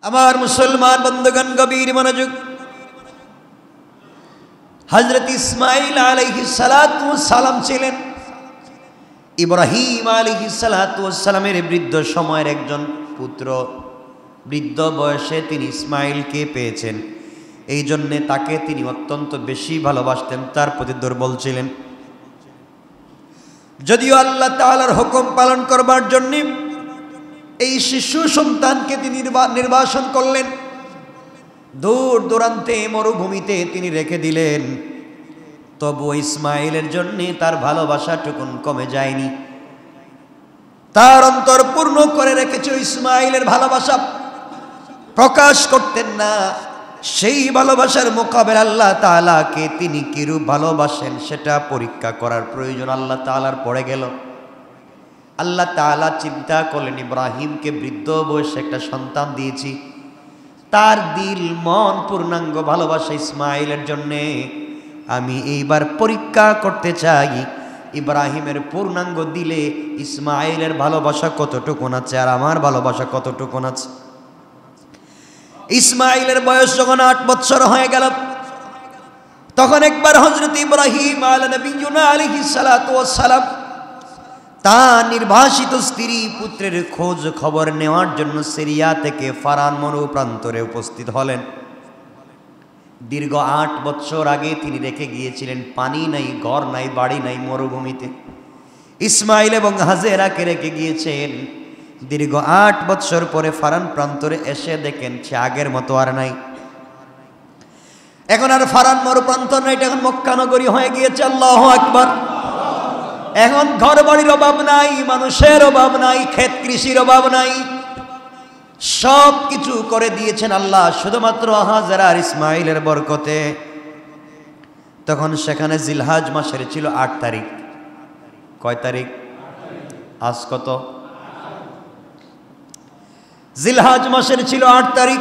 আমার মুসলমান বন্ধুগণ গভীর মনোযোগ। হযরত ইসমাঈল আলাইহিস সালাতু ওয়াস সালাম ছিলেন ইব্রাহিম আলাইহিস সালাতু ওয়াস সালামের বৃদ্ধ সময়ের একজন পুত্র। বৃদ্ধ বয়সে তিনি ইসমাঈলকে পেয়েছেন, এই জন্যে তাকে তিনি অত্যন্ত বেশি ভালোবাসতেন, তার প্রতি দুর্বল ছিলেন। যদিও আল্লাহ তাআলার হুকুম পালন করবার জন্য এই শিশু সন্তানকে তিনি নির্বাসন করলেন, দূর দূরান্তে মরুভূমিতে তিনি রেখে দিলেন, তবু ইসমাঈলের জন্য তার ভালোবাসাটুকুন কমে যায়নি। তার অন্তর পূর্ণ করে রেখেছে ইসমাঈলের ভালোবাসা, প্রকাশ করতেন না। সেই ভালোবাসার মোকাবেলা আল্লাহ তাআলাকে তিনি কিরূপ ভালোবাসেন সেটা পরীক্ষা করার প্রয়োজন আল্লাহ তাআলার পড়ে গেল। আল্লাহ তাআলা চিন্তা করলেন, ইব্রাহিমকে বৃদ্ধ বয়সে একটা সন্তান দিয়েছি, তার দিল মন পূর্ণাঙ্গ ভালোবাসা ইসমাঈলের জন্যে, আমি এইবার পরীক্ষা করতে চাই ইব্রাহিমের পূর্ণাঙ্গ দিলে ইসমাঈলের ভালোবাসা কতটুকুন আছে আর আমার ভালোবাসা কতটুকুন আছে। ইসমাঈলের বয়স যখন 8 বছর হয়ে গেল, তখন একবার হযরত ইব্রাহিম আলাইহিস সালাতু ওয়াস সালাম তার নির্বাসিত স্ত্রী পুত্রের খোঁজ খবর নেওয়ার জন্য সিরিয়া থেকে ফারান মরু প্রান্তরে উপস্থিত হলেন। দীর্ঘ 8 বছর আগে তিনি রেখে গিয়েছিলেন, পানি নাই, ঘর নাই, বাড়ি নাই, মরুভূমিতে ইসমাঈল এবং হাজেরাকে রেখে গিয়েছেন। দীর্ঘ 8 বছর পরে ফারান প্রান্তরে এসে দেখেন সে আগের মতো আর নাই। এখন আর ফারান মরু প্রান্তর নাই, এখন মক্কা নগরী হয়ে গিয়েছে। আল্লাহু আকবার। এখন ঘর বাড়ির অভাব নাই, মানুষের অভাব নাই, ক্ষেত কৃষির অভাব নাই, সব কিছু করে দিয়েছেন আল্লাহ শুধুমাত্র হাজেরা আর ইসমাঈলের বরকতে। তখন সেখানে জিলহাজ মাসের ছিল 8 তারিখ। কয় তারিখ? আজ কত? জিলহাজ মাসের ছিল 8 তারিখ।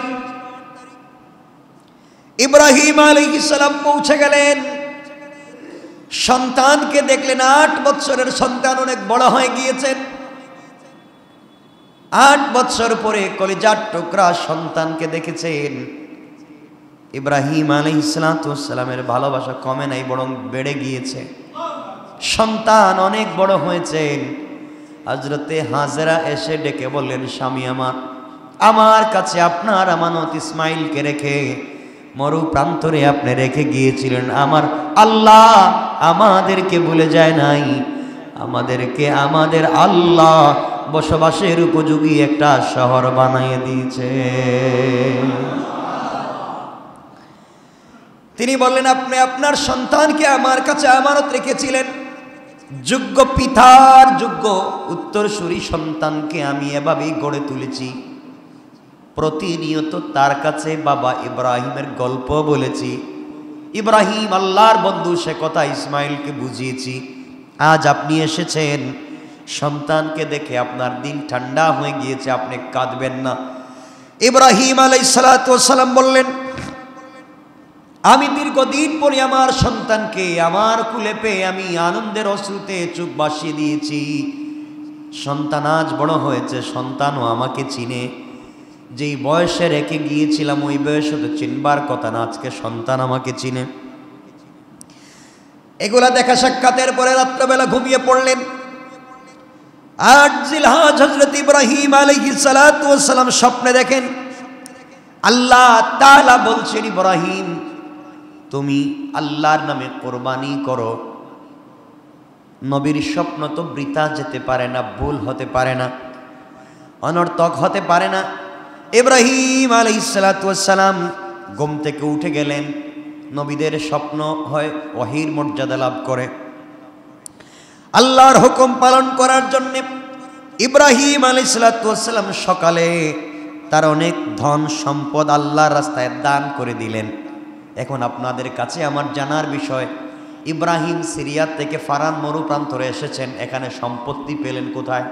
ইব্রাহিম আলাইহিস সালাম পৌঁছে গেলেন, সন্তানকে দেখলেন। 8 বছরের সন্তান অনেক বড় হয়ে গিয়েছেন। 8 বছর পরে কলিজার টুকরা সন্তানকে দেখেছেন। ইব্রাহিম আলাইহিস সালামের ভালোবাসা কমে নাই, বরং বেড়ে গিয়েছে। সন্তান অনেক বড় হয়েছেন। হযরতে হাজেরা এসে ডেকে বললেন, স্বামী আমার কাছে আপনার আমানত ইসমাঈলকে রেখে মরু প্রান্তরে আপনি রেখে গিয়েছিলেন। আমার আল্লাহ আমাদেরকে ভুলে যায় নাই, আমাদেরকে আমাদের আল্লাহ বসবাসের উপযোগী একটা শহর বানিয়ে দিয়েছে। তিনি বললেন, আপনি আপনার সন্তানকে আমার কাছে আমানত রেখেছিলেন, যোগ্য পিতার যোগ্য উত্তরসূরি সন্তানকে আমি এভাবেই গড়ে তুলেছি। প্রতিনিয়ত তার কাছে বাবা ইব্রাহিমের গল্প বলেছি। ইব্রাহিম আল্লাহর বন্ধু, সে কথা ইসমাঈলকে বুঝিয়েছি। আজ আপনি এসেছেন, সন্তানকে দেখে আপনার দিল ঠান্ডা হয়ে গিয়েছে, আপনি কাঁদবেন না। ইব্রাহিম আলাইহিস সালাতু ওয়াস সালাম বললেন, আমি দীর্ঘদিন পরে আমার সন্তানকে আমার কুলে পেয়ে আমি আনন্দের অশ্রুতে চোখ ভাসিয়ে দিয়েছি। সন্তান আজ বড় হয়েছে, সন্তানও আমাকে চিনে। যেই বয়সে রেখে গিয়েছিলাম ওই বয়সে তো চিনবার কথা না, আজকে সন্তান আমাকে চিনে। এগুলা দেখা সাক্ষাতের পরে রাত্রবেলা ঘুমিয়ে পড়লেন। 8 জিলহজ হযরত ইব্রাহিম আলাইহিস সালাতু ওয়াস সালাম স্বপ্নে দেখেন, আল্লাহ তাআলা বলছেন, ইব্রাহিম তুমি আল্লাহর নামে কোরবানি করো। নবীর স্বপ্ন তো বৃথা যেতে পারে না, ভুল হতে পারে না, অনর্থক হতে পারে না। ইব্রাহিম আলাইহিস সালাতু ওয়াস সালাম ঘুম থেকে উঠে গেলেন। নবীদের স্বপ্ন হয় ওহীর মর্যাদা লাভ করে। আল্লাহর হুকুম পালন করার জন্য ইব্রাহিম আলাইহিস সালাতু ওয়াস সালাম সকালে তার অনেক ধন সম্পদ আল্লাহর রাস্তায় দান করে দিলেন। এখন আপনাদের কাছে আমার জানার বিষয়, ইব্রাহিম সিরিয়া থেকে ফারান মরু প্রান্তরে এসেছেন, এখানে সম্পত্তি পেলেন কোথায়?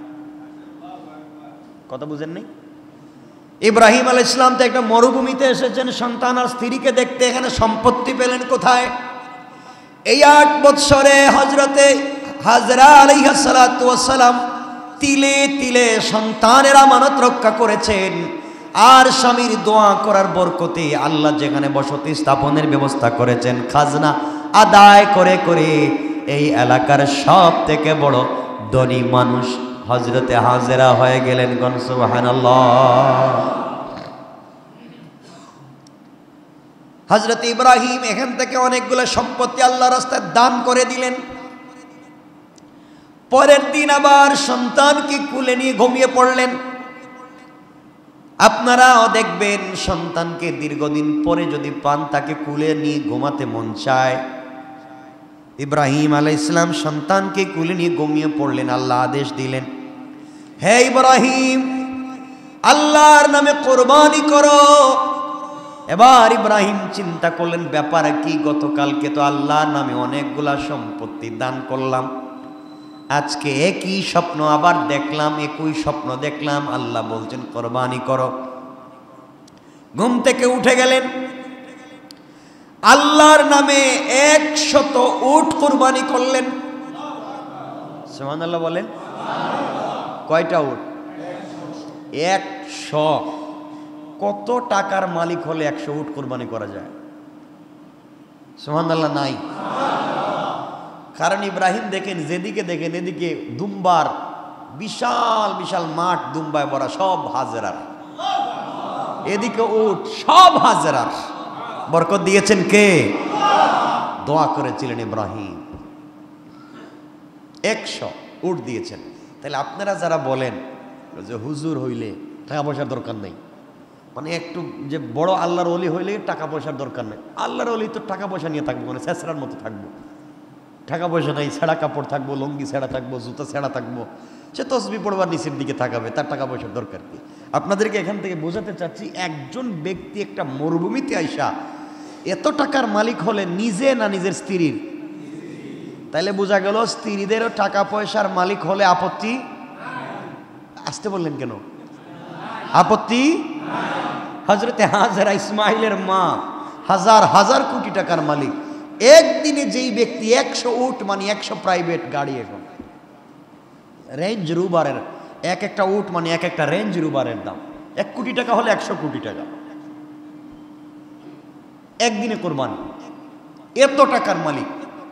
কথা বুঝেন নাই? ইব্রাহিম আলাইহিস সালাম তো একটা মরুভূমিতে এসেছেন সন্তান আর স্ত্রীকে দেখতে, এখানে সম্পত্তি পেলেন কোথায়? এই 8 বছরে হযরতে হাজরা আলাইহিস সালাতু ওয়াস সালাম তিলে তিলে সন্তানের আমানত রক্ষা করেছেন। আর স্বামীর দোয়া করার বরকতে আল্লাহ যেখানে বসতি স্থাপনের ব্যবস্থা করেছেন, খাজনা আদায় করে করে এই এলাকার সব থেকে বড় ধনী মানুষ হযরতে হাজেরা হয়ে গেলেন। গণ সুবহানাল্লাহ। হযরত ইব্রাহিম এখান থেকে অনেকগুলো সম্পত্তি আল্লাহর রাস্তায় দান করে দিলেন। পরের দিন আবার সন্তানকে কুলে নিয়ে ঘুমিয়ে পড়লেন। আপনারাও দেখবেন সন্তানকে দীর্ঘদিন পরে যদি পান, তাকে কুলে নিয়ে ঘুমাতে মন চায়। ইব্রাহিম আলাইহিস সালাম সন্তানকে কুলে নিয়ে ঘুমিয়ে পড়লেন। আল্লাহ আদেশ দিলেন, হে ইব্রাহিম, আল্লাহর নামে কোরবানি করো। এবার ইব্রাহিম চিন্তা করলেন, ব্যাপার কি, গতকালকে তো আল্লাহর নামে অনেকগুলা সম্পত্তি দান করলাম, আজকে একই স্বপ্ন আবার দেখলাম, একই স্বপ্ন দেখলাম, আল্লাহ বলছেন কোরবানি করো। ঘুম থেকে উঠে গেলেন, আল্লাহর নামে 100 উট কোরবানি করলেন। সুবহানাল্লাহ বলেন। কয়টা উট? 100। কত টাকার মালিক হলে 100 উট কোরবানি করা যায়? সুবহানাল্লাহ নাই। কারণ ইব্রাহিম দেখেন, যেদিকে দেখেন এদিকে দুম্বার বিশাল বিশাল মাঠ, দুম্বায় ভরা, সব হাজেরার। এদিকে উট, সব হাজেরার। বরকত দিয়েছেন কে? দোয়া করেছিলেন ইব্রাহিম, 100 উট দিয়েছেন। তাহলে আপনারা যারা বলেন যে হুজুর হইলে টাকা পয়সার দরকার নেই, মানে একটু যে বড় আল্লাহর ওলি হইলে টাকা পয়সার দরকার নেই, আল্লাহর ওলি তো টাকা পয়সা নিয়ে থাকবো, মানে ছেঁচড়ার মতো থাকবো, টাকা পয়সা নাই, ছেঁড়া কাপড় থাকবো, লুঙ্গি ছেঁড়া থাকবো, জুতা ছেঁড়া থাকবো, সে তসবি পড়বার নিচের দিকে থাকাবে, তার টাকা পয়সার দরকার কি? আপনাদেরকে এখান থেকে বোঝাতে চাচ্ছি, একজন ব্যক্তি একটা মরুভূমিতে আইসা এত টাকার মালিক হলে নিজে না নিজের স্ত্রীর? তাইলে বোঝা গেল স্ত্রীদেরও টাকা পয়সার মালিক হলে আপত্তি। আসতে বললেন কেন? আপত্তি। হযরতে হাজেরা ইসমাইলের মা হাজার হাজার কোটি টাকার মালিক, একদিনে যেই ব্যক্তি 100 উট, মানে 100 প্রাইভেট গাড়ি, এখন রেঞ্জ রোভারের এক একটা উট মানে এক একটা রেঞ্জ রোভারের দাম 1 কোটি টাকা হলে 100 কোটি টাকা একদিনে কোরবানি, এত টাকার মালিক।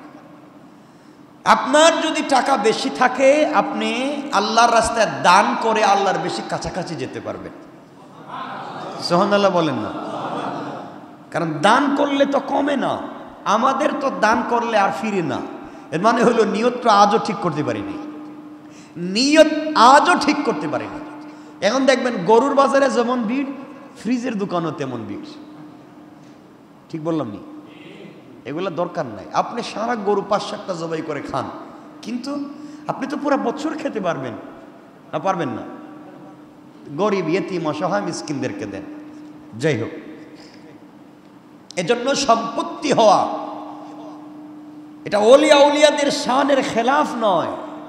আপনার যদি টাকা বেশি থাকে, আপনি আল্লাহর রাস্তায় দান করে আল্লাহর বেশি কাছাকাছি যেতে পারবেন। সুবহানাল্লাহ বলেন না? কারণ দান করলে তো কমে না, আমাদের তো দান করলে আর ফিরে না। এর মানে হলো নিয়তটা আজও ঠিক করতে পারিনি, নিয়ত আজও ঠিক করতে পারিনি। এখন দেখবেন গরুর বাজারে যেমন ভিড়, ফ্রিজের দোকানও তেমন ভিড়। ঠিক বললাম নি? এগুলো দরকার নাই। আপনি সারা গরু 5-7টা জবাই করে খান, কিন্তু আপনি তো পুরো বছর খেতে পারবেন না? পারবেন না। গরিব, ইয়েতিম, অসহায় মিসকিনদেরকে দেন। যাই হোক, এজন্য সম্পত্তি হওয়া এটা ওলিয়া উলিয়াদের শানের খেলাফ নয়,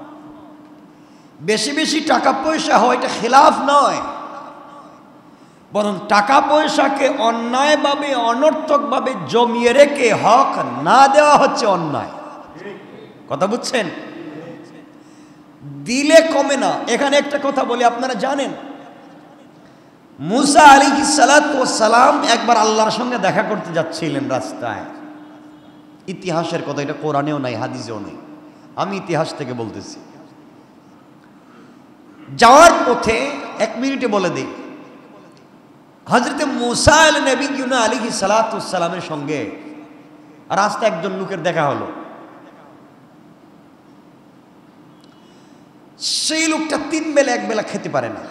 বেশি বেশি টাকা পয়সা হওয়া এটা খেলাফ নয়, বরং টাকা পয়সাকে অন্যায়ভাবে অনর্থকভাবে জমিয়ে রেখে হক না দেওয়া হচ্ছে অন্যায়। কথা বুঝছেন? দিলে কমে না। এখানে একটা কথা বলি, আপনারা জানেন মুসা আলাইহিস সালাতু ওয়াস সালাম একবার আল্লাহর সঙ্গে দেখা করতে যাচ্ছিলেন রাস্তায়। ইতিহাসের কথা, এটা কোরআনেও নাই, হাদিসেও নাই, আমি ইতিহাস থেকে বলতেছি। যাওয়ার পথে 1 মিনিটে বলে দেই, হযরতে মুসা আলাইহিস সালাতু ওয়াস সালামের সঙ্গে রাস্তায় একজন লোকের দেখা হলো। সেই লোকটা 3 বেলা 1 বেলা খেতে পারে না।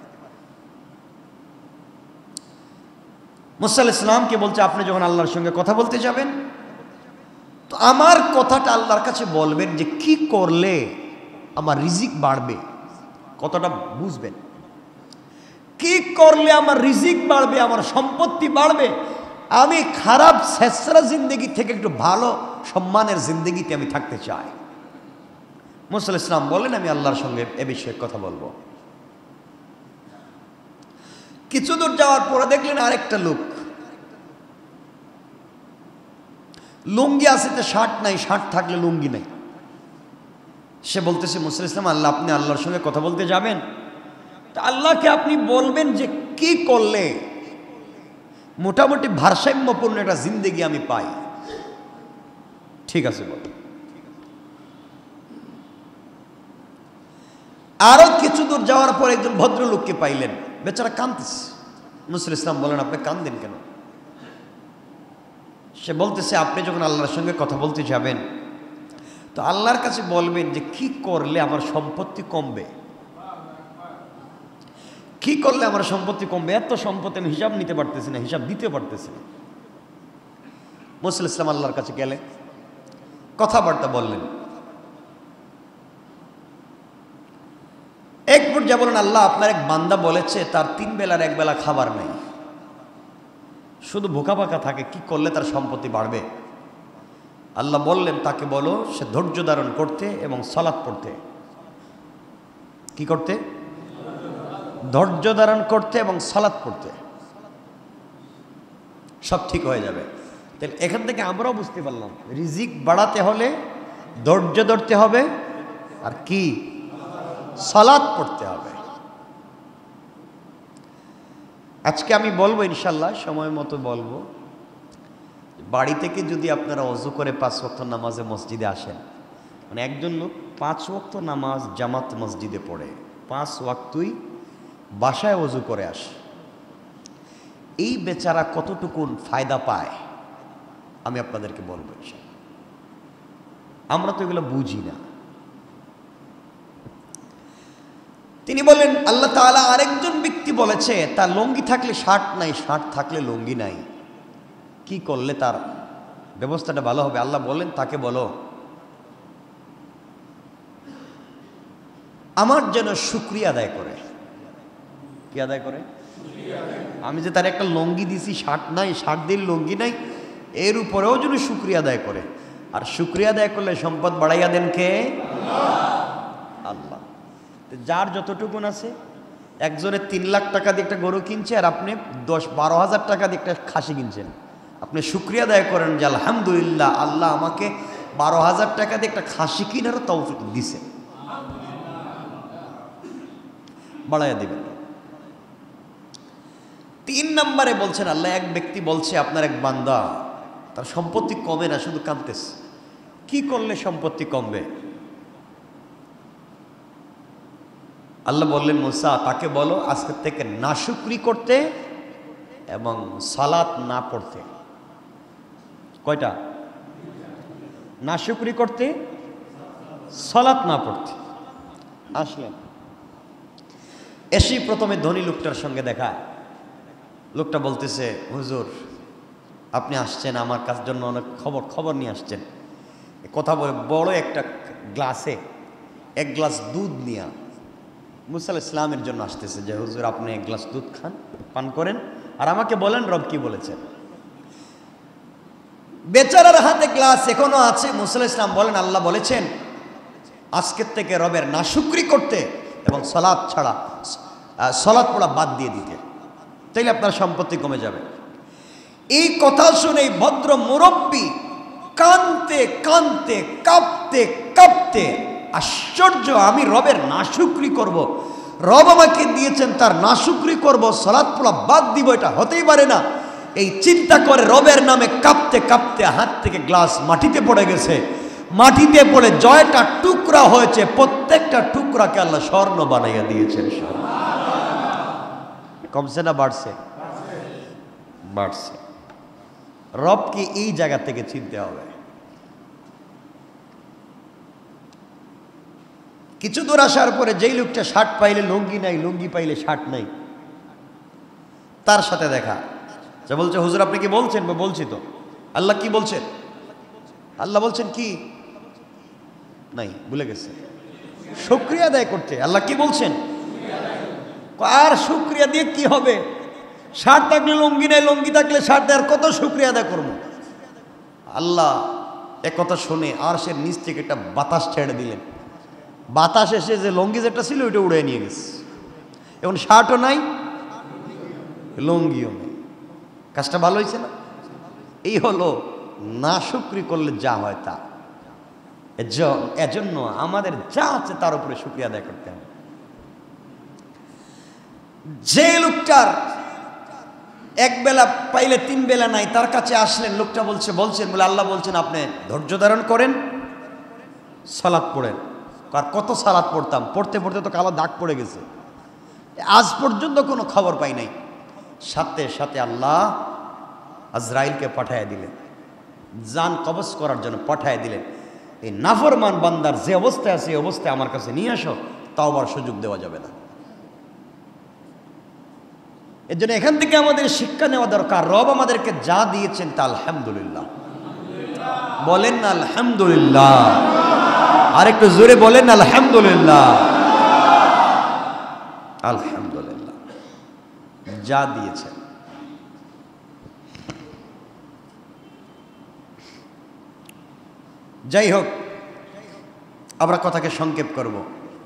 মুসা আলাইহিস সালামকে বলছে, আপনি যখন আল্লাহর সঙ্গে কথা বলতে যাবেন, তো আমার কথাটা আল্লাহর কাছে বলবেন যে কি করলে আমার রিজিক বাড়বে, কতটা বুঝবেন, কি করলে আমার রিজিক বাড়বে, আমার সম্পত্তি বাড়বে, আমি খারাপ ছেঁচড়া জিন্দেগি থেকে একটু ভালো সম্মানের জিন্দেগিতে আমি থাকতে চাই। মুসা আলাইহিস সালাম বলেন, আমি আল্লাহর সঙ্গে এ বিষয়ে কথা বলবো। কিছু দূর যাওয়ার পরে দেখলেন আরেকটা লোক, লুঙ্গি আছে তো শার্ট নাই, শার্ট থাকলে লুঙ্গি নাই। সে বলতেছে, মুসা আলাইহিস সালাম, আপনি আল্লাহর সঙ্গে কথা বলতে যাবেন, তো আল্লাহকে আপনি বলবেন যে কি করলে মোটামুটি ভারসাম্যপূর্ণ একটা জিন্দেগি আমি পাই। ঠিক আছে বল। আরো কিছু দূর যাওয়ার পর একজন ভদ্রলোককে পাইলেন, বেচারা কাঁদতেছে। নজরুল ইসলাম বলেন, আপনি কাঁদেন কেন? সে বলতেছে, আপনি যখন আল্লাহর সঙ্গে কথা বলতে যাবেন তো আল্লাহর কাছে বলবেন যে কি করলে আমার সম্পত্তি কমবে, কি করলে আমার সম্পত্তি কমবে। এত সম্পত্তি আমি হিসাব নিতে পারতেছি না, হিসাব দিতে পারতেছি না। নজরুল ইসলাম আল্লাহর কাছে গেলে কথাবার্তা বললেন। এক পর্যায়ে বলেন, আল্লাহ আপনার এক বান্দা বলেছে তার 3 বেলার 1 বেলা খাবার নেই, শুধু ভোকা পাকা থাকে, কি করলে তার সম্পত্তি বাড়বে? আল্লাহ বললেন, তাকে বলো সে ধৈর্য ধারণ করতে এবং সালাত পড়তে। কি করতে? ধৈর্য ধারণ করতে এবং সালাত পড়তে, সব ঠিক হয়ে যাবে। তাহলে এখান থেকে আমরাও বুঝতে পারলাম রিজিক বাড়াতে হলে ধৈর্য ধরতে হবে আর কি সালাত পড়তে হবে। আজকে আমি বলবো ইনশাল্লাহ, সময় মতো বলবো, বাড়ি থেকে যদি আপনারা ওযু করে 5 ওয়াক্ত নামাজে মসজিদে আসেন, মানে একজন লোক 5 ওয়াক্ত নামাজ জামাত মসজিদে পড়ে, 5 ওয়াক্তই বাসায় ওযু করে আসে, এই বেচারা কতটুকুন ফায়দা পায় আমি আপনাদেরকে বলবো ইনশাল্লাহ। আমরা তো এগুলো বুঝি না। তিনি বলেন, আল্লাহ তাআলা আরেকজন ব্যক্তি বলেছে তার লুঙ্গি থাকলে শার্ট নাই, শার্ট থাকলে লুঙ্গি নাই, কি করলে তার ব্যবস্থাটা ভালো হবে? আল্লাহ বলেন, তাকে বলো আমার যেন শুকরিয়া আদায় করে। কি আদায় করে? আমি যে তার একটা লুঙ্গি দিছি, শার্ট নাই, শার্ট দিল লুঙ্গি নাই, এর উপরেও যেন শুকরিয়া আদায় করে। আর শুকরিয়া আদায় করলে সম্পদ বাড়াইয়া দেন কে? আল্লাহ। যার যতটুকুন আছে, একজনে 3 লাখ টাকা দিয়ে একটা গরু কিনছে আর আপনি 10-12 হাজার টাকা দিয়ে একটা খাসি কিনছেন, আপনি শুকরিয়া আদায় করেন যে আলহামদুলিল্লাহ, আল্লাহ আমাকে 12,000 টাকা দিয়ে একটা খাসি কিনারও তৌফিক দিছে, বাড়াইয়া দিবেন। 3 নম্বরে বলছেন আল্লাহ, এক ব্যক্তি বলছে আপনার এক বান্দা তার সম্পত্তি কমে না, শুধু কাঁদতেছে, কি করলে সম্পত্তি কমবে? আল্লাহ বললেন, মুসা তাকে বলো আজকে থেকে নাশুকরি করতে এবং সালাত না পড়তে। কয়টা? নাশুকরি করতে, সালাত না পড়তে। আসলেন, এসেই প্রথমে ধনী লোকটার সঙ্গে দেখা। লোকটা বলতেছে, হুজুর আপনি আসছেন আমার কাছ জন্য অনেক খবর নিয়ে আসছেন। কথা বলে বড় একটা গ্লাসে 1 গ্লাস দুধ নিয়ে মুসা আলাইহিস সালামের জন্য আসতেছে, যে হুজুর আপনি 1 গ্লাস দুধ খান, পান করেন, আর আমাকে বলেন রব কি বলেছেন। বেচারার হাতে গ্লাস এখনো আছে। মুসা আলাইহিস সালাম বলেন, আল্লাহ বলেছেন আজকের থেকে রবের নাশুকরি করতে এবং সালাত ছাড়া, সালাত পড়া বাদ দিয়ে দিতে, তাইলে আপনার সম্পত্তি কমে যাবে। এই কথা শুনে ভদ্র মুরব্বী কাঁদতে কাঁদতে কাঁপতে কাঁপতে, আশ্চর্য, আমি রবের নাশুকরি করব, রব আমাকে দিয়েছেন তার নাশুকরি করব, সালাত পড়া বাদ দিব, এটা হতেই পারে না। এই চিন্তা করে রবের নামে কাঁপতে কাঁপতে হাত থেকে গ্লাস মাটিতে পড়ে গেছে। মাটিতে পড়ে জয়টা টুকরা হয়েছে, প্রত্যেকটা টুকরাকে আল্লাহ স্বর্ণ বানাইয়া দিয়েছেন। কমছে না বাড়ছে? বাড়ছে। রবকে এই জায়গা থেকে চিনতে হবে। কিছু দূর আসার পরে যেই লোকটা শার্ট পাইলে লুঙ্গি নাই, লুঙ্গি পাইলে শার্ট নাই, তার সাথে দেখা। যে বলছে, হুজুর আপনি কি বলছেন? বলছি তো। আল্লাহ কি বলছেন? আল্লাহ বলছেন কি? নাই, ভুলে গেছে। শুকরিয়া আদায় করতে। আল্লাহ কি বলছেন? আর শুকরিয়া দিয়ে কি হবে? শার্ট থাকলে লুঙ্গি নাই, লুঙ্গি থাকলে শার্ট, আর কত শুকরিয়া আদায় করবো? আল্লাহ একথা শুনে আর সে নিচ থেকে একটা বাতাস ছেড়ে দিলেন। বাতাস এসে যে লুঙ্গি যেটা ছিল ওইটা উড়ে নিয়ে গেছে। এখন শার্টও নাই, লুঙ্গিও নেই। কাজটা ভালো হয়েছে না? এই হলো নাশুকরি করলে যা হয় তা। এজন্য আমাদের যা আছে তার উপরে শুকরিয়া আদায় করতে হবে। যে লোকটার এক বেলা পাইলে 3 বেলা নাই, তার কাছে আসলেন, লোকটা বলছেন বলে আল্লাহ বলছেন আপনি ধৈর্য ধারণ করেন, সালাত পড়েন। আর কত সালাত পড়তাম, পড়তে পড়তে তো কালো দাগ পড়ে গেছে, আজ পর্যন্ত কোনো খবর পাই নাই। সাথে সাথে আল্লাহ আজরাইলকে পাঠায় দিলেন, জান কবজ করার জন্য পাঠায় দিলেন। এই নাফরমান বান্দার যে অবস্থায় আছে এই অবস্থায় আমার কাছে নিয়ে আসো, তাওবার সুযোগ দেওয়া যাবে না। এর জন্য এখান থেকে আমাদের শিক্ষা নেওয়া দরকার, রব আমাদেরকে যা দিয়েছেন তা আলহামদুলিল্লাহ বলেন না, আলহামদুলিল্লাহ। আর একটু জোরে বলেন আলহামদুলিল্লাহ। আলহামদুলিল্লাহ যা দিয়েছেন। যাই হোক, আমরা কথাকে সংক্ষেপ করব।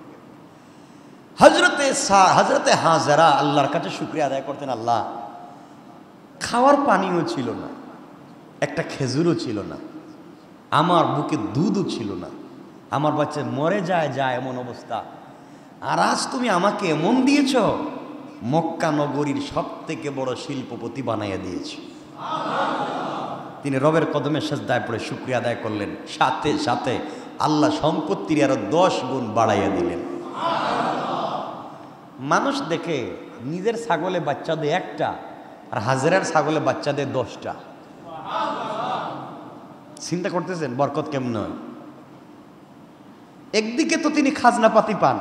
হযরতে হাজেরা আল্লাহর কাছে শুকরিয়া আদায় করতেন, আল্লাহ খাওয়ার পানিও ছিল না, একটা খেজুরও ছিল না, আমার বুকে দুধও ছিল না, আমার বাচ্চা মরে যায় এমন অবস্থা, আর আজ তুমি আমাকে এমন দিয়েছ, মক্কা নগরীর সবথেকে বড় শিল্পপতি বানাইয়া দিয়েছ। তিনি রবের কদমে সেজদায় পড়ে শুকরিয়া আদায় করলেন, সাথে সাথে আল্লাহ সম্পত্তির আরো 10 গুণ বাড়াইয়া দিলেন। মানুষ দেখে নিজের ছাগলে বাচ্চা দেয় একটা, আর হাজেরার ছাগলে বাচ্চা দেয় 10টা। চিন্তা করতেছেন বরকত কেমন হয়? একদিকে তো তিনি খাজনাপাতি পান,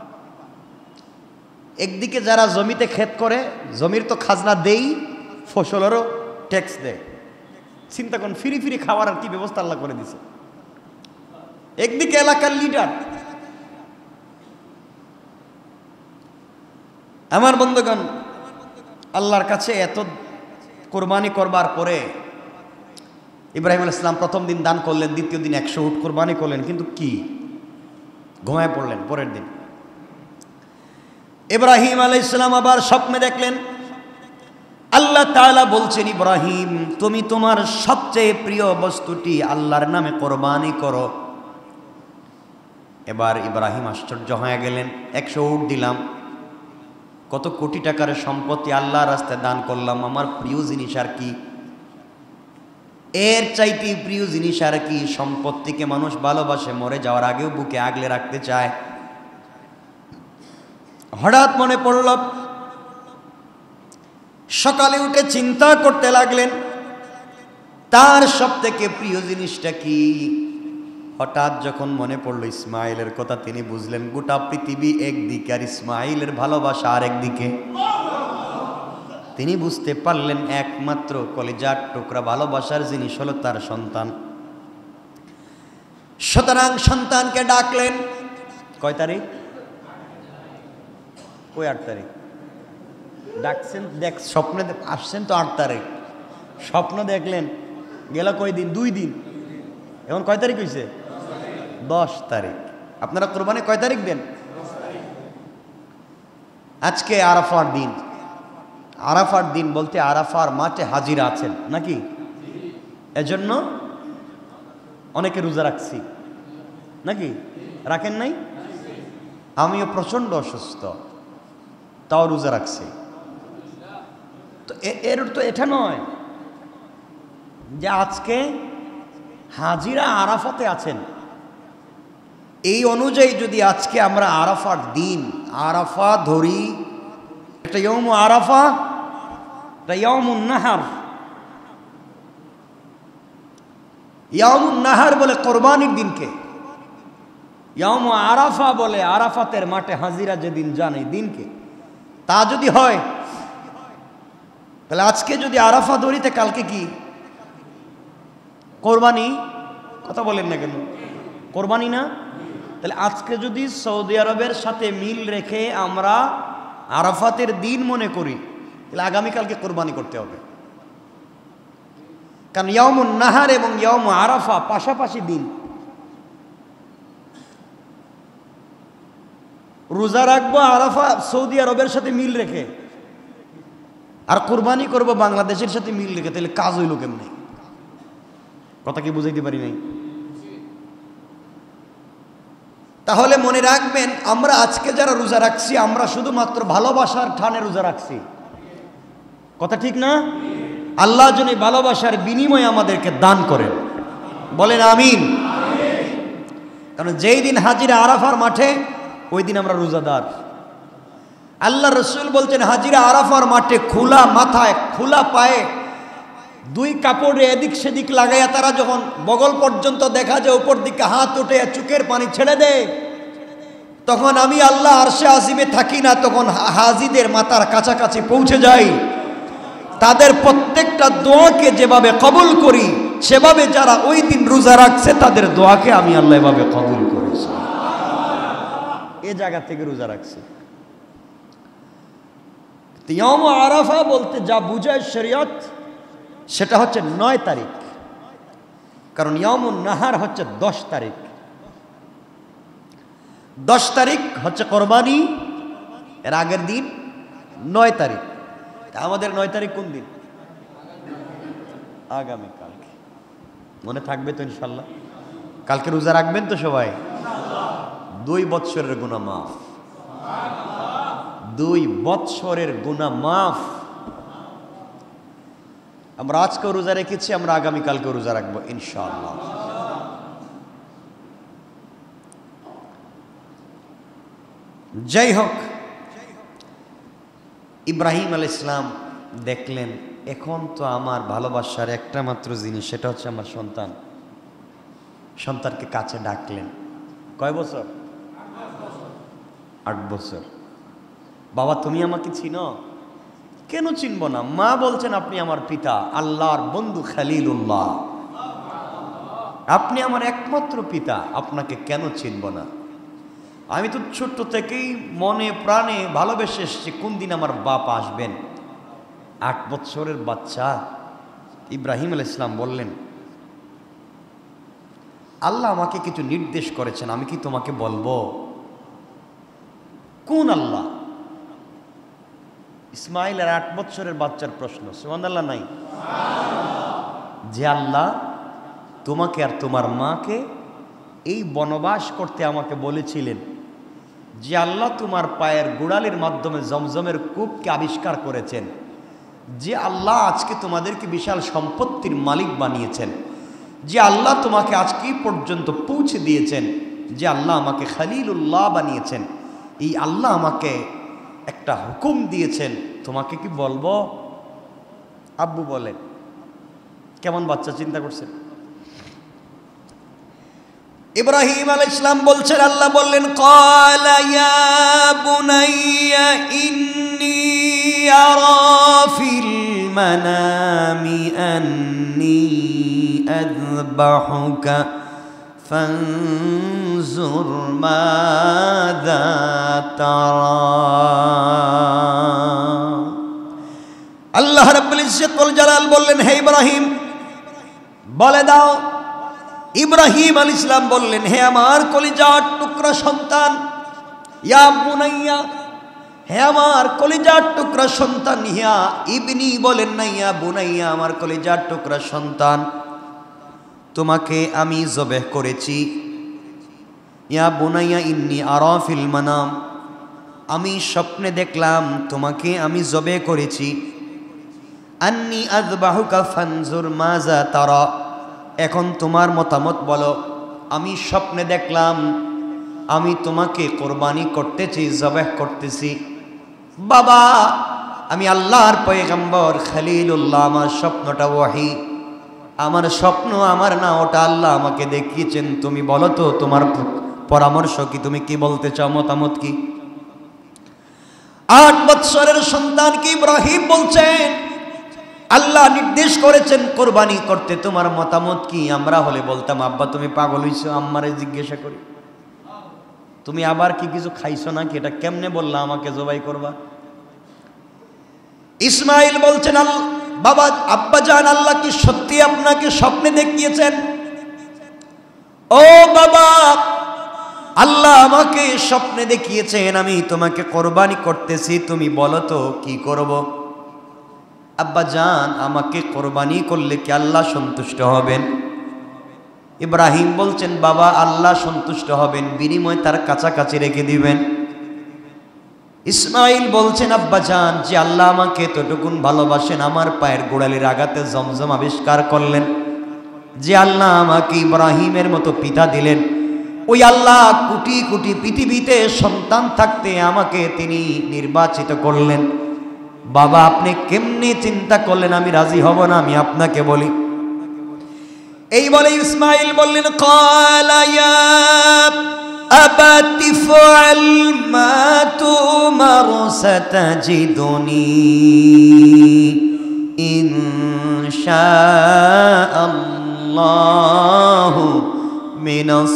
একদিকে যারা জমিতে ক্ষেত করে জমির তো খাজনা দেই, ফসলেরও ট্যাক্স দেয়। চিন্তা করুন, ফিরি ফিরি খাওয়ার আর কি ব্যবস্থা আল্লাহ করে দিছে। একদিকে এলাকার লিডার। আমার বন্ধুগণ, আল্লাহর কাছে এত কোরবানি করবার পরে ইব্রাহিম আলাইহিস সালাম প্রথম দিন দান করলেন, দ্বিতীয় দিন 100 উট কোরবানি করলেন, কিন্তু কি ঘুমায় পড়লেন। পরের দিন ইব্রাহিম আলাইহিস সালাম আবার স্বপ্নে দেখলেন, আল্লাহ তাআলা বলছেন, ইব্রাহিম তুমি তোমার সবচেয়ে প্রিয় বস্তুটি আল্লাহর নামে কোরবানি করো। এবার ইব্রাহিম আশ্চর্য হয়ে গেলেন, 100 উট দিলাম, কত কোটি টাকার সম্পত্তি আল্লাহর রাস্তায় দান করলাম, আমার প্রিয় জিনিস আর কি, এর চাইতে প্রিয় জিনিস আর কি? সম্পত্তিকে মানুষ ভালোবাসে, মরে যাওয়ার আগেও বুকে আগলে রাখতে চায়। হঠাৎ মনে পড়ল, সকালে উঠে চিন্তা করতে লাগলেন তার সবথেকে প্রিয় জিনিসটা কি। হঠাৎ যখন মনে পড়লো ইসমাইলের কথা, তিনি বুঝলেন গোটা পৃথিবী একদিকে আর ইসমাইলের ভালোবাসা আর একদিকে। তিনি বুঝতে পারলেন একমাত্র কলিজার টুকরা ভালোবাসার জিনিস হলো তার সন্তান। সুতরাং সন্তানকে ডাকলেন। কয় তারিখ? কই 8 তারিখ? ডাকছেন, দেখ স্বপ্নে আসছেন তো 8 তারিখ, স্বপ্ন দেখলেন, গেল কয় দিন? 2 দিন। এখন কয় তারিখ হয়েছে? 10 তারিখ। আপনারা কোরবানি কয় তারিখ দেন? আজকে আরাফার দিন। আরাফার দিন বলতে আরাফার মাঠে হাজির আছেন নাকি? এজন্য অনেকে রোজা রাখছি নাকি? রাখেন নাই? আমিও প্রচন্ড অসুস্থ, তাও রোজা রাখছি। তো এর তো এটা নয় যে আজকে হাজিরা আরাফাতে আছেন, এই অনুযায়ী যদি আজকে আমরা আরাফার দিন আরাফা ধরি, একটা ইয়ৌম আরাফা, একটা ইয়ৌমুন নাহার। ইয়ৌমুন নাহার বলে কোরবানির দিনকে, ইয়ৌম আরাফা বলে আরাফাতের মাঠে হাজিরা যেদিন যান এই দিনকে। তা যদি হয় তাহলে আজকে যদি আরাফা ধরিতে কালকে কি কোরবানি? কথা বলেন না কেন? কোরবানি না? তাহলে আজকে যদি সৌদি আরবের সাথে মিল রেখে আমরা আরাফাতের দিন মনে করি, তাহলে আগামীকালকে কোরবানি করতে হবে। কারণ ইয়ৌমুন নাহার এবং ইয়ৌম আরাফা পাশাপাশি দিন। রোজা রাখবো আরাফা সৌদি আরবের সাথে মিল রেখে, আর কোরবানি করব বাংলাদেশের সাথে মিল রেখে, তাহলে কাজ হইল কেমনে? কথা কি বুঝাইতে পারি নাই? তাহলে মনে রাখবেন, আমরা আজকে যারা রোজা রাখছি আমরা শুধুমাত্র ভালোবাসার টানে রোজা রাখছি। কথা ঠিক না? আল্লাহ যেন ভালোবাসার বিনিময়ে আমাদেরকে দান করেন, বলেন আমিন। কারণ যেই দিন হাজিরা আরাফার মাঠে, ওই দিন আমরা রোজাদার। আল্লাহ রসুল বলছেন, হাজিরা আরাফার মাঠে খোলা মাথায় খোলা পায়ে দুই কাপড়ে এদিক সেদিক লাগাইয়া তারা যখন বগল পর্যন্ত দেখা যায়, উপর দিকে হাত উঠে চোখের পানি ছেড়ে দেয়, তখন আমি আল্লাহ আরশে আজিমে থাকি না, তখন হাজিদের মাথার কাছাকাছি পৌঁছে যাই। তাদের প্রত্যেকটা দোয়াকে যেভাবে কবুল করি, সেভাবে যারা ওই দিন রোজা রাখছে তাদের দোয়াকে আমি আল্লাহ এভাবে কবুল করেছি। এ জায়গা থেকে রোজা রাখছি। ইয়াউম আরাফা বলতে যা বুঝায় শরীয়ত, সেটা হচ্ছে 9 তারিখ। কারণ ইয়াউমুন নাহার হচ্ছে 10 তারিখ। 10 তারিখ হচ্ছে কোরবানি, এর আগের দিন 9 তারিখ। আমাদের 9 তারিখ কোন দিন? আগামী কালকে। মনে থাকবে তো ইনশাল্লাহ? কালকে রোজা রাখবেন তো সবাই? 2 বৎসরের গুনাহ মাফ। 2 বৎসরের গুনাহ মাফ। আমরা আজকেও রোজা রেখেছি, আমরা আগামীকালকেও রোজা রাখবো ইনশাআল্লাহ। যাই হোক, ইব্রাহিম আলাইহিস সালাম দেখলেন, এখন তো আমার ভালোবাসার একটা মাত্র জিনিস, সেটা হচ্ছে আমার সন্তান। সন্তানকে কাছে ডাকলেন। কয় বছর? 8 বছর। বাবা তুমি আমাকে চিনো? কেন চিনব না? মা বলছেন আপনি আমার পিতা, আল্লাহর বন্ধু খলিলুল্লাহ, আপনি আমার একমাত্র পিতা, আপনাকে কেন চিনব না? আমি তো ছোট্ট থেকেই মনে প্রাণে ভালোবেসে এসেছি, কোন দিন আমার বাপ আসবেন। 8 বছরের বাচ্চা ইব্রাহিম আলাইহিস সালাম বললেন, আল্লাহ আমাকে কিছু নির্দেশ করেছেন, আমি কি তোমাকে বলবো? কোন আল্লাহ? ইসমাইলের 8 বছরের বাচ্চার প্রশ্ন। সুবহানাল্লাহ নাই? যে আল্লাহ তোমাকে আর তোমার মাকে এই বনবাস করতে আমাকে বলেছিলেন, যে আল্লাহ তোমার পায়ের গোড়ালির মাধ্যমে জমজমের কূপকে আবিষ্কার করেছেন, যে আল্লাহ আজকে তোমাদেরকে বিশাল সম্পত্তির মালিক বানিয়েছেন, যে আল্লাহ তোমাকে আজকে পর্যন্ত পৌঁছে দিয়েছেন, যে আল্লাহ আমাকে খলিলুল্লাহ বানিয়েছেন, এই আল্লাহ আমাকে একটা হুকুম দিয়েছেন, তোমাকে কি বলবো? আব্বু বলেন। কেমন বাচ্চা, চিন্তা করছেন? ইব্রাহিম আলাইহিস সালাম বলছেন, আল্লাহ বললেন, ক্বালা ইয়া বুনাইয়া ইন্নী আরা ফিল মানামি আন্নী আযবাহুকা ফানজুর মাযা তারা। আল্লাহ রাব্বুল ইজ্জত ওয়াল জালাল বললেন, হে ইব্রাহিম বলে দাও। ইব্রাহিম আলাইহিস সালাম বললেন, হে আমার কলিজার টুকরা সন্তান, ইয়া বুনাইয়া, হে আমার কলিজার টুকরা সন্তান, ইয়া ইবনি বলেন না, ইয়া বুনাইয়া, আমার কলিজার টুকরা সন্তান, তোমাকে আমি জবেহ করেছি। ইয়া বুনাইয়া ইন্নী আরা ফিল মানাম, আমি স্বপ্নে দেখলাম তোমাকে আমি জবেহ করেছি। আন্নী আযবাহুকা ফানজুর মাযা তারা, এখন তোমার মতামত বলো। আমি স্বপ্নে দেখলাম আমি তোমাকে কোরবানি করতেছি, জবেহ করতেছি। বাবা আমি আল্লাহর পয়গম্বর খলিলুল্লাহ, আমার স্বপ্নটা ওয়াহি, আমার স্বপ্ন আমার না, ওটা আল্লাহ আমাকে দেখিয়েছেন। তুমি বলো তো তোমার পরামর্শ কি, তুমি কি বলতে চাও, মতামত কি? 8 বৎসরের সন্তানকে ইব্রাহিম বলছেন, আল্লাহ নির্দেশ করেছেন কোরবানি করতে, তোমার মতামত কি? আমরা হলে বলতাম, আব্বা তুমি পাগল হইছো, আম্মারে জিজ্ঞাসা করি, তুমি আবার কি কিছু খাইছো নাকি, এটা কেমনে বললা আমাকে জবাই করবা? ইসমাইল বলছেন, বাবা আব্বা জান, আল্লাহ কি সত্যি আপনাকে স্বপ্নে দেখিয়েছেন? ও বাবা, আল্লাহ আমাকে স্বপ্নে দেখিয়েছেন আমি তোমাকে কোরবানি করতেছি, তুমি বলো তো কি করব? আব্বা জান আমাকে কোরবানি করলে কি আল্লাহ সন্তুষ্ট হবেন? ইব্রাহিম বলছেন, বাবা আল্লাহ সন্তুষ্ট হবেন, বিনিময়ে তার কাছাকাছি রেখে দিবেন। ইসমাইল বলছেন, আব্বাজান, যে আল্লাহ আমাকে এতটুকুন ভালোবাসেন, আমার পায়ের গোড়ালির আঘাতে জমজম আবিষ্কার করলেন, যে আল্লাহ আমাকে ইব্রাহিমের মতো পিতা দিলেন, ওই আল্লাহ কোটি কোটি পৃথিবীতে সন্তান থাকতে আমাকে তিনি নির্বাচিত করলেন। বাবা আপনি কেমনে চিন্তা করলেন আমি রাজি হব না? আমি আপনাকে বলি। এই বলে ইসমাইল বললেন, ক্বালা ইয়া আবাতি ফাআল মা তুমার সাতাজিদুনি ইনশাআল্লাহু মিনাস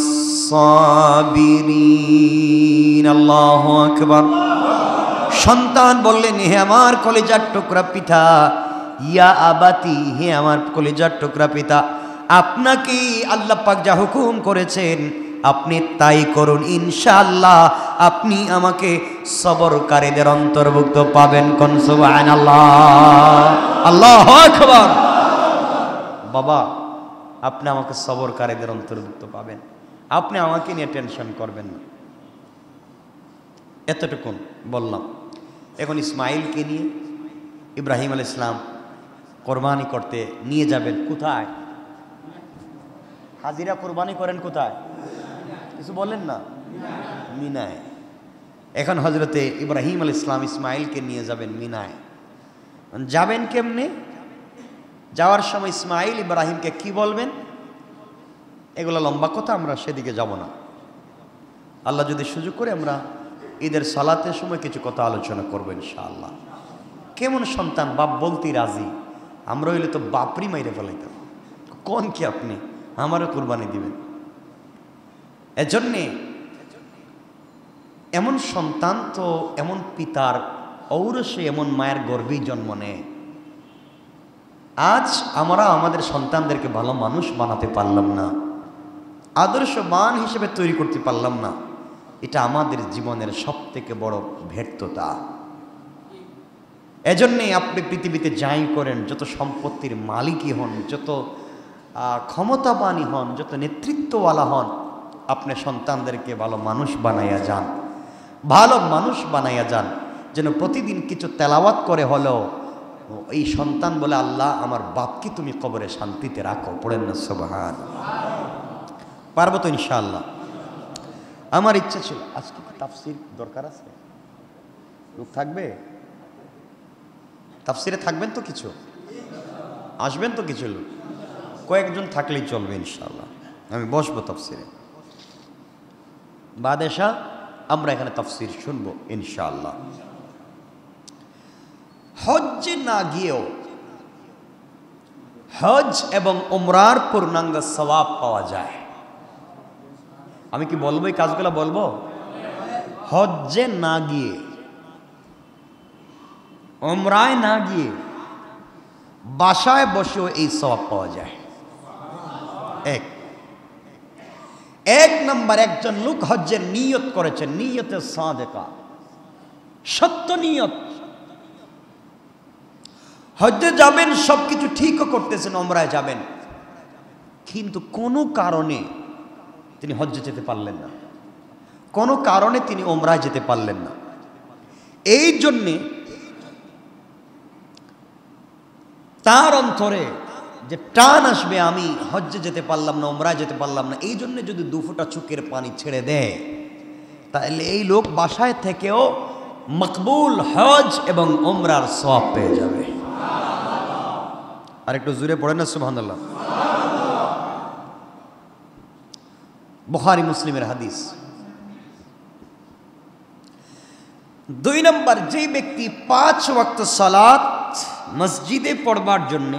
সাবিরিন। আল্লাহু আকবার। সন্তান বললেন, হে আমার কলিজার টুকরা পিতা, ইয়া আবাতি, হে আমার কলিজার টুকরা পিতা, আপনাকে আল্লাহ পাক যা হুকুম করেছেন আপনি তাই করুন, ইনশাআল্লাহ আপনি আমাকে সবরকারীদের অন্তর্ভুক্ত পাবেন। কোন সুবহানাল্লাহ, আল্লাহু আকবার। বাবা আপনি আমাকে সবরকারীদের অন্তর্ভুক্ত পাবেন, আপনি আমাকে নিয়ে টেনশন করবেন না। এতটুকুন বললাম। এখন ইসমাইলকে নিয়ে ইব্রাহিম আলাইহিস সালাম কোরবানি করতে নিয়ে যাবেন। কোথায়? হাজিরা কোরবানি করেন কোথায়? কিছু বলেন না? মিনায়। এখন হযরতে ইব্রাহিম আলাইহিস সালাম ইসমাইলকে নিয়ে যাবেন মিনায়। যাবেন কেমনে? যাওয়ার সময় ইসমাইল ইব্রাহিমকে কি বলবেন, এগুলো লম্বা কথা, আমরা সেদিকে যাব না। আল্লাহ যদি সুযোগ করে আমরা ঈদের সালাতের সময় কিছু কথা আলোচনা করবো ইনশাআল্লাহ। কেমন সন্তান, বাপ বলতেই রাজি, আমরা হইলে তো বাপরি মাইরে ফেলাইতাম। কোন কি আপনি আমারও কুরবানি দিবেন? এজন্যে এমন সন্তান তো এমন পিতার ঔরসে এমন মায়ের গর্ভেই জন্ম নেয়। আজ আমরা আমাদের সন্তানদেরকে ভালো মানুষ বানাতে পারলাম না, আদর্শবান হিসেবে তৈরি করতে পারলাম না, এটা আমাদের জীবনের সবথেকে বড় ব্যর্থতা। এজন্যে আপনি পৃথিবীতে যাই করেন, যত সম্পত্তির মালিকই হন, যত ক্ষমতাবানই হন, যত নেতৃত্বওয়ালা হন, আপনি সন্তানদেরকে ভালো মানুষ বানাইয়া যান, ভালো মানুষ বানাইয়া যান, যেন প্রতিদিন কিছু তেলাওয়াত করে হলেও এই সন্তান বলে, আল্লাহ আমার বাপকে তুমি কবরে শান্তিতে রাখো। পড়েন না সুবহানাল্লাহ। পারবো তো ইনশাআল্লাহ। আমার ইচ্ছা ছিল আজকে তাফসীর দরকার আছে, লোক থাকবে তাফসীরে, থাকবেন তো কিছু, আসবেন তো কিছু লোক, কয়েকজন থাকলেই চলবে ইনশাআল্লাহ। আমি বসবো তাফসীরে, বাদেশা আমরা এখানে তাফসীর শুনবো ইনশাআল্লাহ। হজ্জে না গিয়েও হজ এবং উমরার পূর্ণাঙ্গ সওয়াব পাওয়া যায়। আমি কি বলবো এই কাজগুলো? বলবো। হজ্জে না গিয়ে, উমরায় না গিয়ে বাসায় বসেও এই সওয়াব পাওয়া যায়। এক নাম্বার, একজন লোক হজ্জের নিয়ত করেছেন, নিয়তে সাদেকা, সত্য নিয়ত, হজ্জে যাবেন, সবকিছু ঠিকও করতেছেন, উমরায় যাবেন, কিন্তু কোনো কারণে তিনি হজ্জে যেতে পারলেন না, কোনো কারণে তিনি উমরায় যেতে পারলেন না। এই জন্যে তার অন্তরে যে টান আসবে, আমি হজ্জে যেতে পারলাম না, উমরায় যেতে পারলাম না, এই জন্য যদি দুফোঁটা চোখের পানি ছেড়ে দেয়, তাহলে এই লোক বাসায় থেকেও মকবুল হজ এবং উমরার সওয়াব পেয়ে যাবে। আর একটু জোরে পড়েন না সুবহানাল্লাহ। বুখারী মুসলিমের হাদিস। 2 নম্বর, যে ব্যক্তি 5 ওয়াক্ত সালাত মসজিদে পড়বার জন্য,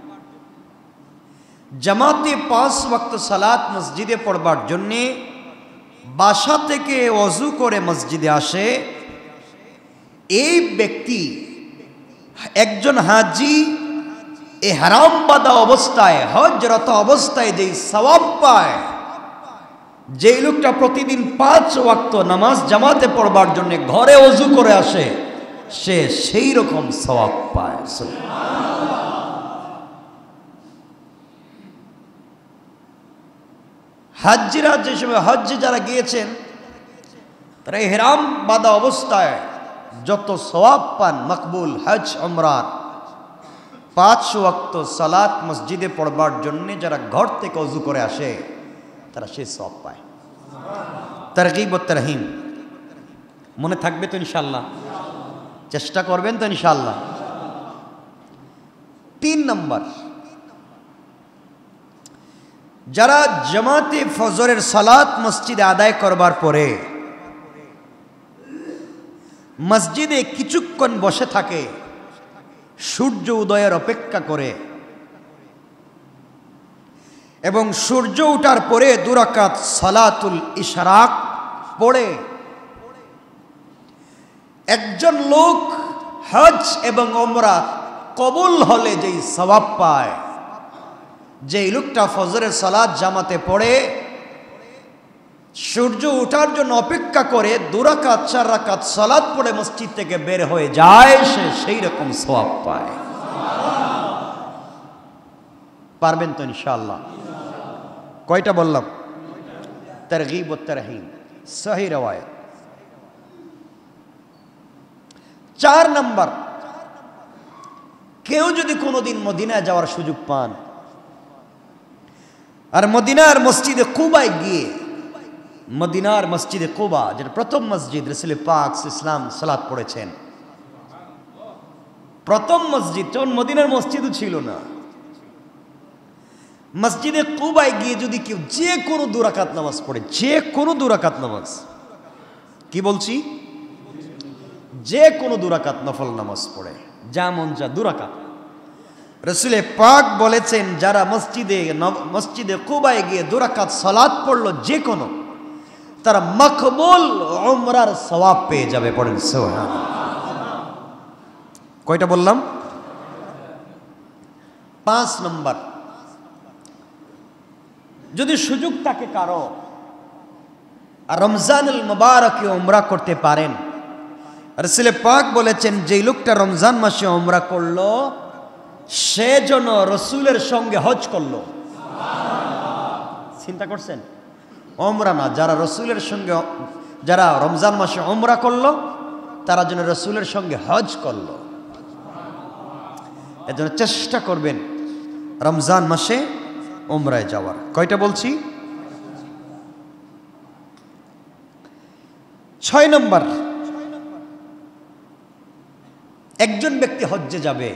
জামাতে 5 ওয়াক্ত সালাত মসজিদে পড়বার জন্য বাসা থেকে ওযু করে মসজিদে আসে, এই ব্যক্তি একজন হাজি ইহরাম বাঁধা অবস্থায়, হজরত অবস্থায় যেই সওয়াব পায়, যে লোকটা প্রতিদিন 5 ওয়াক্ত নামাজ জামাতে পড়বার জন্য ঘরে ওযু করে আসে, সে সেই রকম সওয়াব পায়। হাজ্জিরা যে সময় হজ্জে যারা গিয়েছেন তারা ইহরাম বাঁধা অবস্থায় যত সওয়াব পান মকবুল হজ উমরার 5 ওয়াক্ত সালাত মসজিদে পড়বার জন্য যারা ঘর থেকে ওযু করে আসে তারা সেই সওয়াব পায়। তারগীব ও তারহিব মনে থাকবে তো ইনশাআল্লাহ? চেষ্টা করবেন তো ইনশাআল্লাহ? 3 নম্বর, যারা জামাতে ফজরের সালাত মসজিদে আদায় করবার পরে মসজিদে কিছুক্ষণ বসে থাকে সূর্য উদয়ের অপেক্ষা করে এবং সূর্য ওঠার পরে 2 রাকাত সালাতুল ইশরাক পড়ে, একজন লোক হজ এবং ওমরা কবুল হলে যেই সওয়াব পায়, যেই লোকটা ফজরের সালাত জামাতে পড়ে সূর্য ওঠার জন্য অপেক্ষা করে 2 রাকাত 4 রাকাত সালাত পড়ে মসজিদ থেকে বের হয়ে যায়, সে সেই রকম সওয়াব পায়। পারবেন তো ইনশাআল্লাহ? কয়টা বললাম? তারগীব ও তারহিব, সহি রওয়ায়াত। 4 নম্বর, কেউ যদি কোনোদিন মদিনায় যাওয়ার সুযোগ পান আর মদিনার মসজিদে কুবায় গিয়ে, মদিনার মসজিদে কুবা যেটা প্রথম মসজিদ, রাসূল পাক ইসলাম সালাত পড়েছেন, প্রথম মসজিদ, যখন মদিনার মসজিদও ছিল না, মসজিদে কুবায় গিয়ে যদি কেউ যে কোনো 2 রাকাত নামাজ পড়ে, যে কোনো 2 রাকাত নামাজ, কি বলছি, যে কোনো 2 রাকাত নফল নামাজ পড়ে, যা মন যা 2 রাকাত, রাসূল পাক বলেছেন যারা মসজিদে কুবায় গিয়ে 2 রাকাত সালাত পড়লো যে কোনো, তারা মকবুল উমরার সওয়াব পেয়ে যাবে। পড়েন সুবহানাল্লাহ। কয়টা বললাম? 5 নম্বর, যদি সুযোগ থাকে কারো আর রমজানুল মুবারকে উমরা করতে পারেন, রাসূল পাক বলেছেন যেই লোকটা রমজান মাসে উমরা করলো সে যেন রাসূলের সঙ্গে হজ করলো। চিন্তা করছেন? উমরা না, যারা রাসূলের সঙ্গে, যারা রমজান মাসে উমরা করলো তারা যেন রাসূলের সঙ্গে হজ করলো। এজন্য চেষ্টা করবেন রমজান মাসে উমরায় যাওয়ার। কয়টা বলছি? 6 নম্বর, একজন ব্যক্তি হজ্জে যাবে,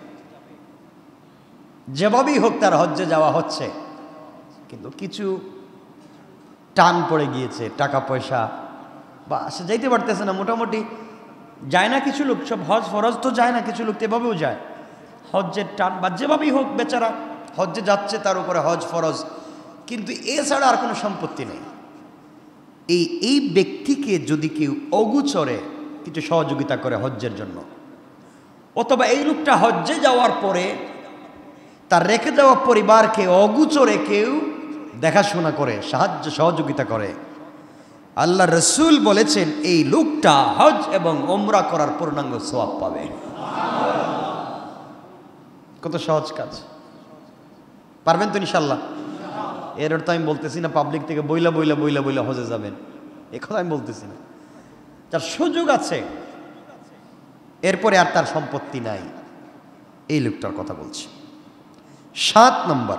যেভাবেই হোক তার হজ্জে যাওয়া হচ্ছে, কিন্তু কিছু টান পড়ে গিয়েছে, টাকা পয়সা বা সে যাইতে পারতেছে না, মোটামুটি যায় না কিছু লোক, সব হজ ফরজ তো যায় না, কিছু লোক এভাবেও যায়, হজ্জের টান বা যেভাবেই হোক বেচারা হজ্জে যাচ্ছে, তার উপরে হজ ফরজ, কিন্তু এছাড়া আর কোনো সম্পত্তি নেই। এই ব্যক্তিকে যদি কেউ অগোচরে কিছু সহযোগিতা করে হজ্জের জন্য, অথবা এই লোকটা হজ্জে যাওয়ার পরে তার রেখে যাওয়া পরিবারকে অগোচরে কেউ দেখাশোনা করে, সাহায্য সহযোগিতা করে, আল্লাহ রসুল বলেছেন এই লোকটা হজ এবং ওমরা করার পূর্ণাঙ্গ সওয়াব পাবে। কত সহজ কাজ! পারবেন তো ইনশাআল্লাহ? এর অর্থ আমি বলতেছি না পাবলিক থেকে বইলা বইলা বইলা বইলা হজে যাবেন, এ কথা আমি বলতেছি না। যার সুযোগ আছে এরপরে আর তার সম্পত্তি নাই, এই লোকটার কথা বলছি। 7 নম্বর,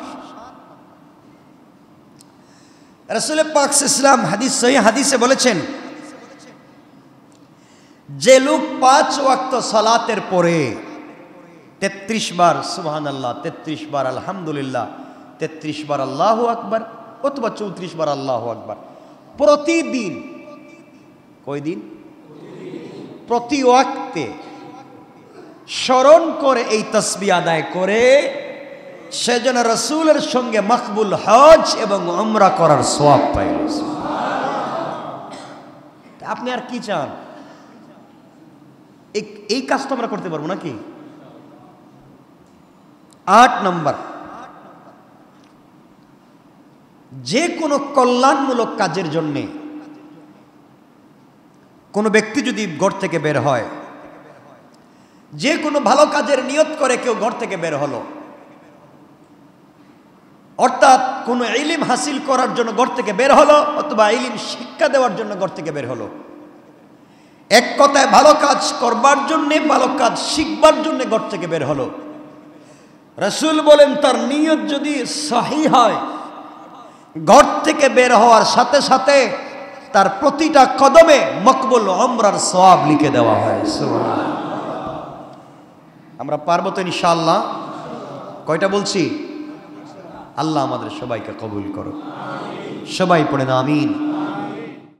রাসূল পাক ইসলাম সহিহ হাদিসে বলেছেন যে লোক 5 ওয়াক্ত সালাতের পরে 33 বার সুবহানাল্লাহ, 33 বার আলহামদুলিল্লাহ, 33 বার আল্লাহু আকবার অথবা 34 বার আল্লাহু আকবার প্রতিদিন, কয়দিন? প্রতি ওয়াক্তে স্মরণ করে এই তাসবিহ আদায় করে সেজন্য রাসূলের সঙ্গে মকবুল হজ এবং উমরা করার সওয়াব পাইল। আপনি আর কি চান? এই কাজ তো আমরা করতে পারবো নাকি? 8 নম্বর, যে কোনো কল্যাণমূলক কাজের জন্যে কোনো ব্যক্তি যদি ঘর থেকে বের হয়, যে কোনো ভালো কাজের নিয়ত করে কেউ ঘর থেকে বের হলো, অর্থাৎ কোনো ইলম হাসিল করার জন্য ঘর থেকে বের হলো অথবা ইলম শিক্ষা দেওয়ার জন্য ঘর থেকে বের হলো। এক কথায় ভালো কাজ করবার জন্য, ভালো কাজ শিখবার জন্য ঘর থেকে বের হলো। রাসূল বলেন তার নিয়ত যদি সহি হয়, ঘর থেকে বের হওয়ার সাথে সাথে তার প্রতিটা কদমে মকবুল উমরার সওয়াব লিখে দেওয়া হয়। সুবহানাল্লাহ। আমরা পারবো তো ইনশাআল্লাহ? কয়টা বলছি? আল্লাহ আমাদের সবাইকে কবুল করো। সবাই পড়েন আমিন।